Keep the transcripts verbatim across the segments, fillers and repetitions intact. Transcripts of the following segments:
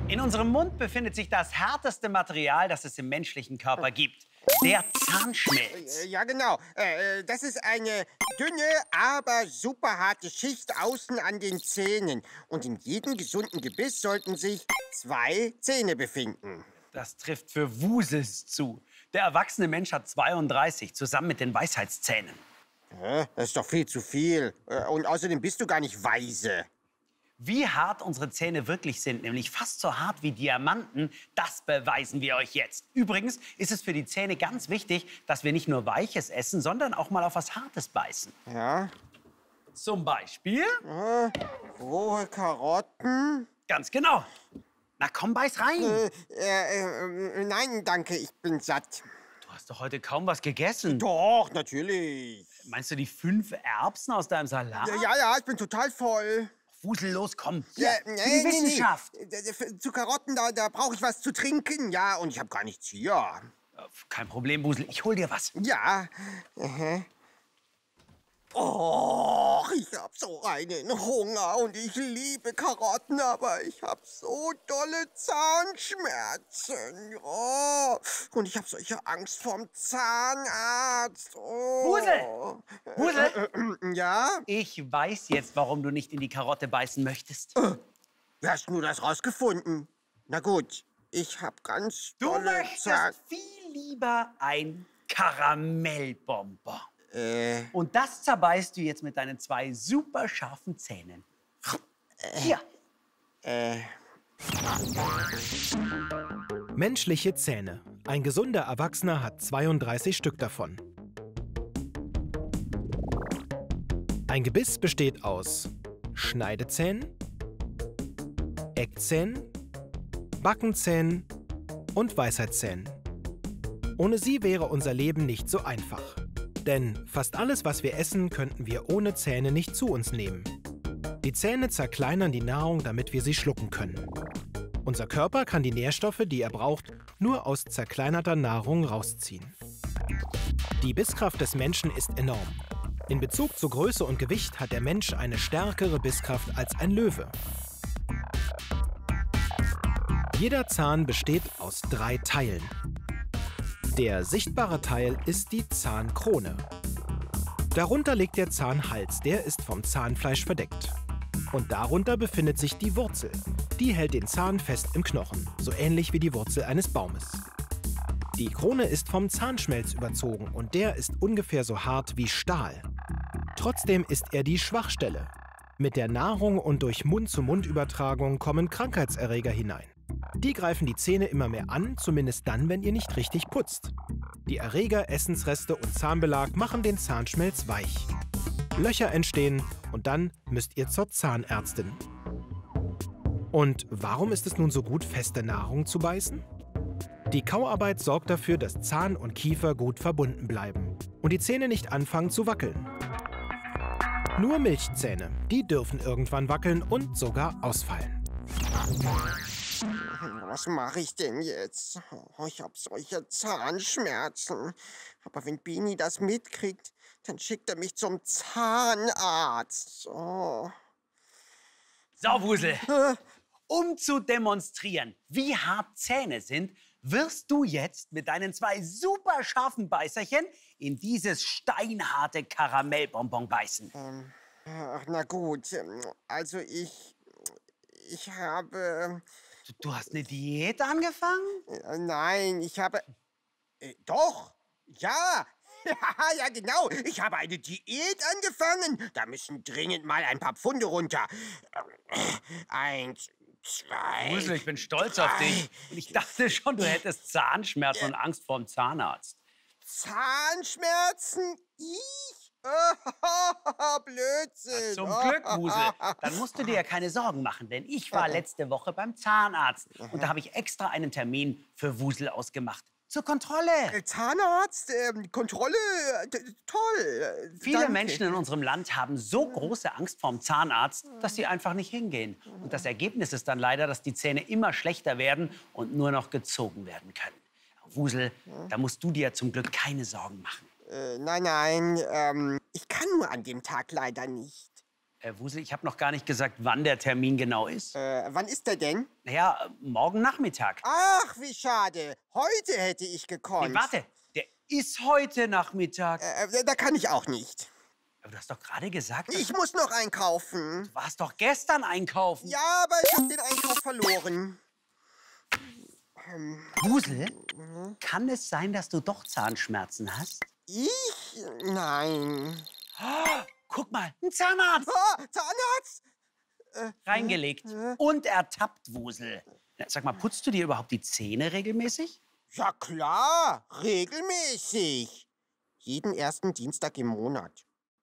In unserem Mund befindet sich das härteste Material, das es im menschlichen Körper gibt. Der Zahnschmelz. Ja, genau. Äh, das ist eine dünne, aber super harte Schicht außen an den Zähnen. Und in jedem gesunden Gebiss sollten sich zwei Zähne befinden. Das trifft für Wusels zu. Der erwachsene Mensch hat zweiunddreißig, zusammen mit den Weisheitszähnen. Hä? Das ist doch viel zu viel. Und außerdem bist du gar nicht weise. Wie hart unsere Zähne wirklich sind, nämlich fast so hart wie Diamanten, das beweisen wir euch jetzt. Übrigens ist es für die Zähne ganz wichtig, dass wir nicht nur Weiches essen, sondern auch mal auf was Hartes beißen. Ja? Zum Beispiel? Äh, rohe Karotten? Ganz genau. Na komm, beiß rein. Äh, äh, äh, nein, danke, ich bin satt. Du hast doch heute kaum was gegessen. Doch, natürlich. Meinst du die fünf Erbsen aus deinem Salat? Ja, ja, ja, ich bin total voll. Wusel, los, komm. Hier, Ja, für nee, die nee, Wissenschaft. Nee. Zu Karotten, da, da brauche ich was zu trinken. Ja, und ich habe gar nichts hier. Ja, kein Problem, Wusel. Ich hol dir was. Ja. Aha. Oh, ich habe so einen Hunger und ich liebe Karotten, aber ich habe so dolle Zahnschmerzen. Oh, und ich habe solche Angst vorm Zahnarzt. Oh. Wusel! Wusel! Äh, äh, ja? Ich weiß jetzt, warum du nicht in die Karotte beißen möchtest. Äh, wie hast du das rausgefunden? Na gut, ich habe ganz Du dolle möchtest Zahn... viel lieber ein Karamellbonbon. Äh... Und das zerbeißt du jetzt mit deinen zwei super scharfen Zähnen. Hier. Äh... Menschliche Zähne. Ein gesunder Erwachsener hat zweiunddreißig Stück davon. Ein Gebiss besteht aus Schneidezähnen, Eckzähnen, Backenzähnen und Weisheitszähnen. Ohne sie wäre unser Leben nicht so einfach. Denn fast alles, was wir essen, könnten wir ohne Zähne nicht zu uns nehmen. Die Zähne zerkleinern die Nahrung, damit wir sie schlucken können. Unser Körper kann die Nährstoffe, die er braucht, nur aus zerkleinerter Nahrung rausziehen. Die Bisskraft des Menschen ist enorm. In Bezug zu Größe und Gewicht hat der Mensch eine stärkere Bisskraft als ein Löwe. Jeder Zahn besteht aus drei Teilen. Der sichtbare Teil ist die Zahnkrone. Darunter liegt der Zahnhals, der ist vom Zahnfleisch verdeckt. Und darunter befindet sich die Wurzel. Die hält den Zahn fest im Knochen, so ähnlich wie die Wurzel eines Baumes. Die Krone ist vom Zahnschmelz überzogen und der ist ungefähr so hart wie Stahl. Trotzdem ist er die Schwachstelle. Mit der Nahrung und durch Mund-zu-Mund-Übertragung kommen Krankheitserreger hinein. Die greifen die Zähne immer mehr an, zumindest dann, wenn ihr nicht richtig putzt. Die Erreger, Essensreste und Zahnbelag machen den Zahnschmelz weich. Löcher entstehen und dann müsst ihr zur Zahnärztin. Und warum ist es nun so gut, feste Nahrung zu beißen? Die Kauarbeit sorgt dafür, dass Zahn und Kiefer gut verbunden bleiben und die Zähne nicht anfangen zu wackeln. Nur Milchzähne, die dürfen irgendwann wackeln und sogar ausfallen. Was mache ich denn jetzt? Oh, ich habe solche Zahnschmerzen. Aber wenn Bini das mitkriegt, dann schickt er mich zum Zahnarzt. Oh. So, Wusel. Um zu demonstrieren, wie hart Zähne sind, wirst du jetzt mit deinen zwei super scharfen Beißerchen in dieses steinharte Karamellbonbon beißen. Ähm, ach, na gut. Also ich... Ich habe... Du, du hast eine Diät angefangen? Äh, nein, ich habe... Äh, doch, ja. Ja, ja, genau. Ich habe eine Diät angefangen. Da müssen dringend mal ein paar Pfunde runter. Eins, zwei... Wusel, ich bin stolz drei, auf dich. Und ich dachte schon, du hättest Zahnschmerzen und Angst vor dem Zahnarzt. Zahnschmerzen? Ich? Oh, Blödsinn. Zum Glück, Wusel. Dann musst du dir ja keine Sorgen machen, denn ich war letzte Woche beim Zahnarzt. Und da habe ich extra einen Termin für Wusel ausgemacht. Zur Kontrolle. Äh, Zahnarzt? Ähm, Kontrolle? T toll. Viele Danke. Menschen in unserem Land haben so große Angst vorm Zahnarzt, dass sie einfach nicht hingehen. Und das Ergebnis ist dann leider, dass die Zähne immer schlechter werden und nur noch gezogen werden können. Wusel, da musst du dir zum Glück keine Sorgen machen. Äh, nein, nein, ähm, ich kann nur an dem Tag leider nicht. Äh, Wusel, ich habe noch gar nicht gesagt, wann der Termin genau ist. Äh, wann ist der denn? Naja, äh, morgen Nachmittag. Ach, wie schade. Heute hätte ich gekonnt. Nee, warte, der ist heute Nachmittag. Äh, da kann ich auch nicht. Aber du hast doch gerade gesagt, Ich muss noch einkaufen. du warst doch gestern einkaufen. Ja, aber ich habe den Einkauf verloren. Wusel, kann es sein, dass du doch Zahnschmerzen hast? Ich? Nein. Guck mal, ein Zahnarzt Oh, Zahnarzt? reingelegt und ertappt, Wusel. Na, sag mal, putzt du dir überhaupt die Zähne regelmäßig? Ja klar, regelmäßig. Jeden ersten Dienstag im Monat.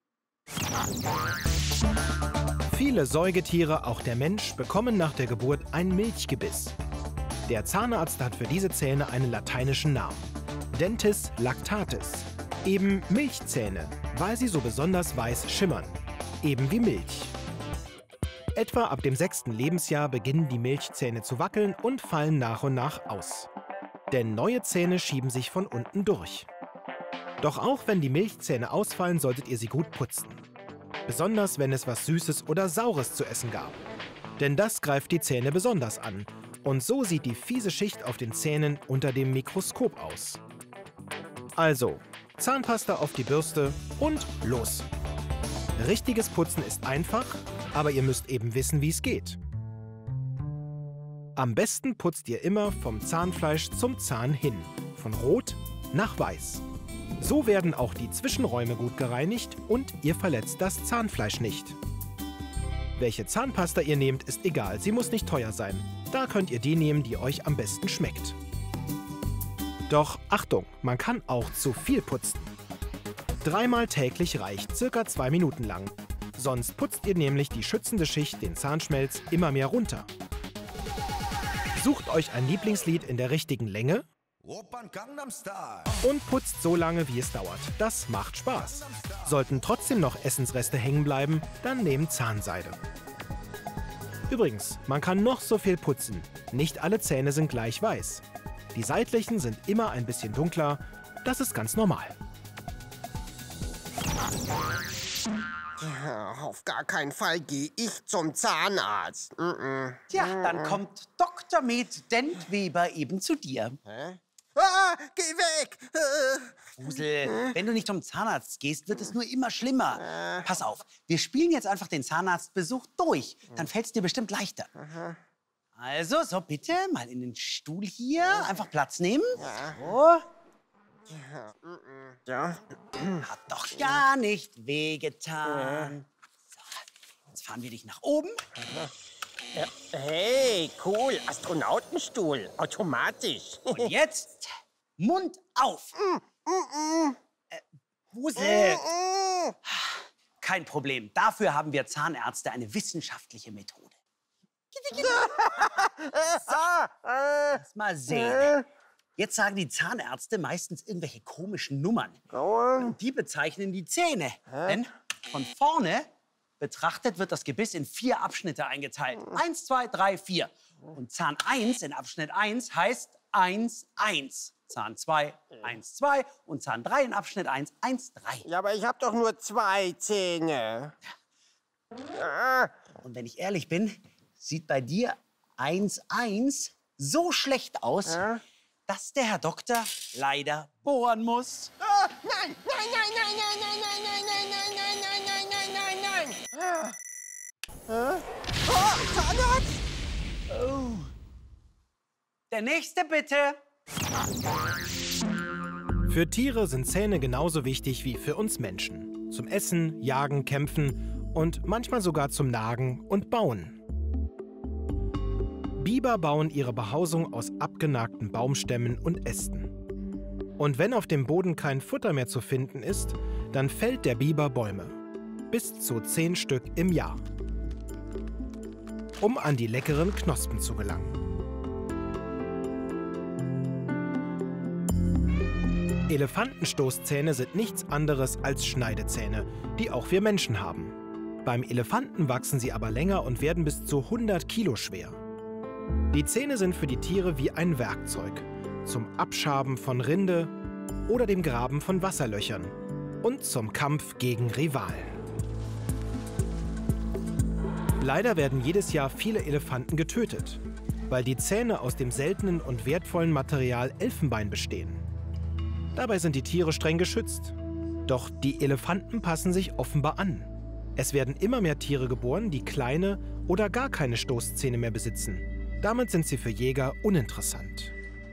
Viele Säugetiere, auch der Mensch, bekommen nach der Geburt ein Milchgebiss. Der Zahnarzt hat für diese Zähne einen lateinischen Namen: Dentis lactatis. Eben Milchzähne, weil sie so besonders weiß schimmern. Eben wie Milch. Etwa ab dem sechsten Lebensjahr beginnen die Milchzähne zu wackeln und fallen nach und nach aus. Denn neue Zähne schieben sich von unten durch. Doch auch wenn die Milchzähne ausfallen, solltet ihr sie gut putzen. Besonders wenn es was Süßes oder Saures zu essen gab. Denn das greift die Zähne besonders an. Und so sieht die fiese Schicht auf den Zähnen unter dem Mikroskop aus. Also, Zahnpasta auf die Bürste und los! Richtiges Putzen ist einfach, aber ihr müsst eben wissen, wie es geht. Am besten putzt ihr immer vom Zahnfleisch zum Zahn hin, von rot nach weiß. So werden auch die Zwischenräume gut gereinigt und ihr verletzt das Zahnfleisch nicht. Welche Zahnpasta ihr nehmt, ist egal, sie muss nicht teuer sein. Da könnt ihr die nehmen, die euch am besten schmeckt. Doch Achtung, man kann auch zu viel putzen. Dreimal täglich reicht, circa zwei Minuten lang. Sonst putzt ihr nämlich die schützende Schicht, den Zahnschmelz, immer mehr runter. Sucht euch ein Lieblingslied in der richtigen Länge und putzt so lange, wie es dauert. Das macht Spaß. Sollten trotzdem noch Essensreste hängen bleiben, dann nehmt Zahnseide. Übrigens, man kann noch so viel putzen. Nicht alle Zähne sind gleich weiß. Die seitlichen sind immer ein bisschen dunkler. Das ist ganz normal. Ja, auf gar keinen Fall gehe ich zum Zahnarzt. Mm -mm. Tja, dann kommt Doktor Med Dentweber eben zu dir. Hä? Ah, geh weg! Äh. Wusel, wenn du nicht zum Zahnarzt gehst, wird es nur immer schlimmer. Pass auf, wir spielen jetzt einfach den Zahnarztbesuch durch. Dann fällt es dir bestimmt leichter. Also, so bitte, mal in den Stuhl hier. Einfach Platz nehmen. So. Ja. Hat doch gar nicht wehgetan. So, jetzt fahren wir dich nach oben. Hey, cool, Astronautenstuhl, automatisch. Und jetzt Mund auf. Äh, Wusel. Kein Problem. Dafür haben wir Zahnärzte eine wissenschaftliche Methode. So, lass mal sehen. Jetzt sagen die Zahnärzte meistens irgendwelche komischen Nummern. Und die bezeichnen die Zähne. Denn von vorne betrachtet wird das Gebiss in vier Abschnitte eingeteilt. Eins, zwei, drei, vier. Und Zahn eins in Abschnitt eins heißt eins, eins. Zahn zwei, eins, zwei. Und Zahn drei in Abschnitt eins, eins, drei. Ja, aber ich habe doch nur zwei Zähne. Und wenn ich ehrlich bin, sieht bei dir eins, eins so schlecht aus, dass der Herr Doktor leider bohren muss. Oh, nein, nein, nein, nein, nein, nein, nein, nein, nein, nein, nein, nein, nein, nein, nein, nein. Äh? Oh, Zahnarzt! Oh. Der nächste bitte. Für Tiere sind Zähne genauso wichtig wie für uns Menschen. Zum Essen, Jagen, Kämpfen und manchmal sogar zum Nagen und Bauen. Biber bauen ihre Behausung aus abgenagten Baumstämmen und Ästen. Und wenn auf dem Boden kein Futter mehr zu finden ist, dann fällt der Biber Bäume. Bis zu zehn Stück im Jahr. Um an die leckeren Knospen zu gelangen. Elefantenstoßzähne sind nichts anderes als Schneidezähne, die auch wir Menschen haben. Beim Elefanten wachsen sie aber länger und werden bis zu hundert Kilo schwer. Die Zähne sind für die Tiere wie ein Werkzeug zum Abschaben von Rinde oder dem Graben von Wasserlöchern und zum Kampf gegen Rivalen. Leider werden jedes Jahr viele Elefanten getötet, weil die Zähne aus dem seltenen und wertvollen Material Elfenbein bestehen. Dabei sind die Tiere streng geschützt. Doch die Elefanten passen sich offenbar an. Es werden immer mehr Tiere geboren, die kleine oder gar keine Stoßzähne mehr besitzen. Damit sind sie für Jäger uninteressant.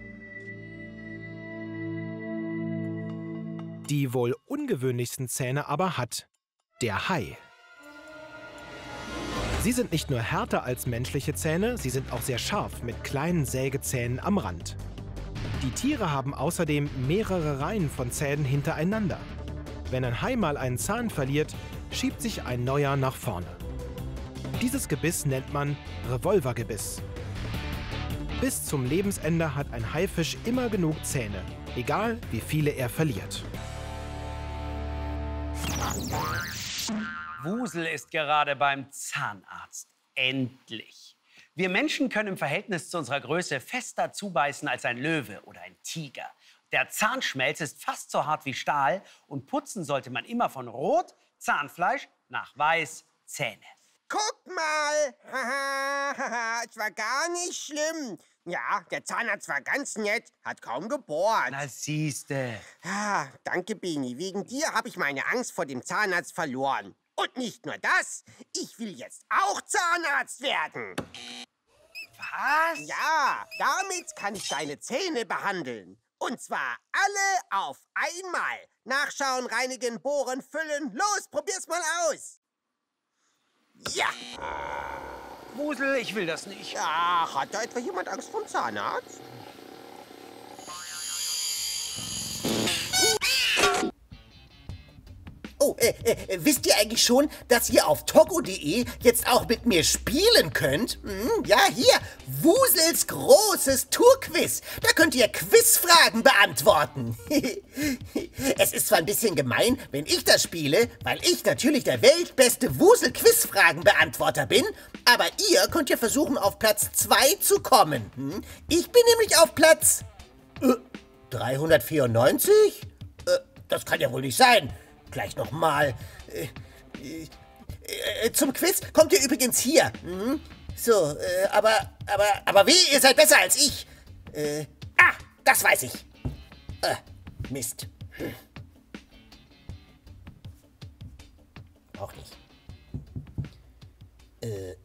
Die wohl ungewöhnlichsten Zähne aber hat der Hai. Sie sind nicht nur härter als menschliche Zähne, sie sind auch sehr scharf mit kleinen Sägezähnen am Rand. Die Tiere haben außerdem mehrere Reihen von Zähnen hintereinander. Wenn ein Hai mal einen Zahn verliert, schiebt sich ein neuer nach vorne. Dieses Gebiss nennt man Revolvergebiss. Bis zum Lebensende hat ein Haifisch immer genug Zähne, egal wie viele er verliert. Wusel ist gerade beim Zahnarzt. Endlich. Wir Menschen können im Verhältnis zu unserer Größe fester zubeißen als ein Löwe oder ein Tiger. Der Zahnschmelz ist fast so hart wie Stahl und putzen sollte man immer von Rot, Zahnfleisch, nach Weiß, Zähne. Guck mal! Haha, haha, es war gar nicht schlimm. Ja, der Zahnarzt war ganz nett, hat kaum gebohrt. Na siehste. Ah, danke, Bini. Wegen dir habe ich meine Angst vor dem Zahnarzt verloren. Und nicht nur das, ich will jetzt auch Zahnarzt werden. Was? Ja, damit kann ich deine Zähne behandeln. Und zwar alle auf einmal. Nachschauen, reinigen, bohren, füllen. Los, probier's mal aus. Ja. Wusel, ich will das nicht. Ach, hat da etwa jemand Angst vor dem Zahnarzt? Oh, äh, äh, wisst ihr eigentlich schon, dass ihr auf togo punkt de jetzt auch mit mir spielen könnt? Hm, ja, hier, Wusels großes Tourquiz. Da könnt ihr Quizfragen beantworten. Es ist zwar ein bisschen gemein, wenn ich das spiele, weil ich natürlich der weltbeste Wusel-Quizfragen-Beantworter bin, aber ihr könnt ja versuchen, auf Platz zwei zu kommen. Hm? Ich bin nämlich auf Platz äh, dreihundertvierundneunzig? Äh, das kann ja wohl nicht sein. Gleich nochmal. Äh, äh, äh, zum Quiz kommt ihr übrigens hier. Hm? So, äh, aber, aber, aber wie? Ihr seid besser als ich. Äh, ah, das weiß ich. Äh, Mist. Hm. Auch nicht. Äh,